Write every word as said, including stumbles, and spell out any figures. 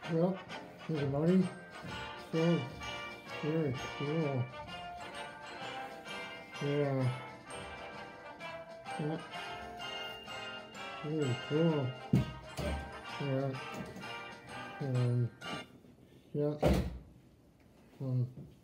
Well, here's the money. So very cool. Yeah. Yeah. Really cool. Yeah. Um, yeah. Um,